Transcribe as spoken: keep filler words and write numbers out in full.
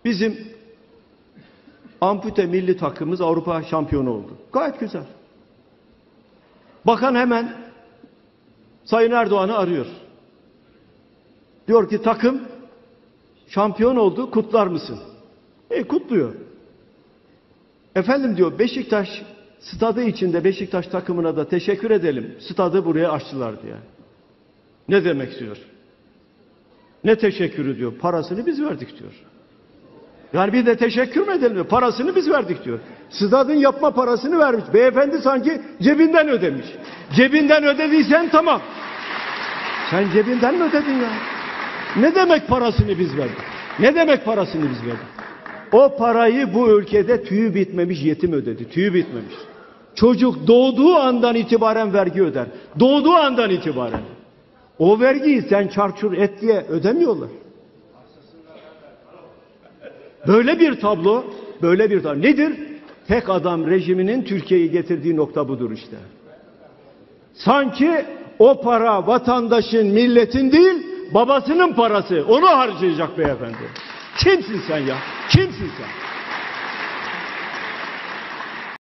Bizim ampute milli takımımız Avrupa şampiyonu oldu. Gayet güzel. Bakan hemen Sayın Erdoğan'ı arıyor. Diyor ki takım şampiyon oldu, kutlar mısın? E kutluyor. Efendim diyor, Beşiktaş stadı içinde Beşiktaş takımına da teşekkür edelim. Stadı buraya açtılar diye. Ne demek diyor? Ne teşekkürü diyor? Parasını biz verdik diyor. Yani bir de teşekkür mü edelim diyor? Parasını biz verdik diyor. Stadın yapma parasını vermiş. Beyefendi sanki cebinden ödemiş. Cebinden ödediysen tamam. Sen cebinden mi ödedin ya? Ne demek parasını biz verdik? Ne demek parasını biz verdik? O parayı bu ülkede tüyü bitmemiş yetim ödedi. Tüyü bitmemiş. Çocuk doğduğu andan itibaren vergi öder. Doğduğu andan itibaren. O vergiyi sen çarçur et diye ödemiyorlar. Böyle bir tablo, böyle bir tablo. Nedir? Tek adam rejiminin Türkiye'yi getirdiği nokta budur işte. Sanki o para vatandaşın, milletin değil, babasının parası. Onu harcayacak beyefendi. Kimsin sen ya? Kimsin sen?